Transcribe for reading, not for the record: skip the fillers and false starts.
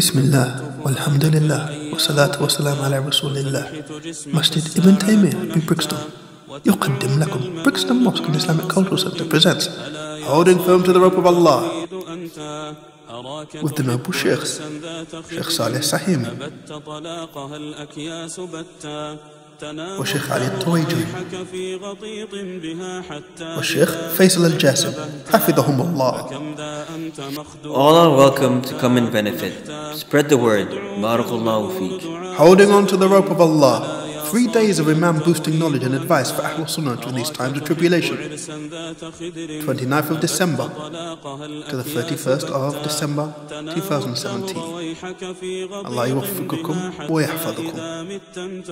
بسم الله والحمد لله والصلاة والسلام على رسول الله. Masjid Ibn Taymiyyah in Brixton يقدم لكم Brixton Mosque and Islamic Cultural Center presents Holding Firm to the Rope of Allah with the noble Sheikhs, Sheikh Saleh Sahimi والشيخ علي الطويجري والشيخ فيصل الجاسم حفظهم الله. All are welcome to come and benefit. Spread the word. Barakallahu feek. Holding on to the rope of Allah. 3 days of Imam boosting knowledge and advice for Ahlul Sunnah during these times of tribulation. 29th of December to the 31st of December 2017. Allah yuwaffiqukum wa yahfadukum.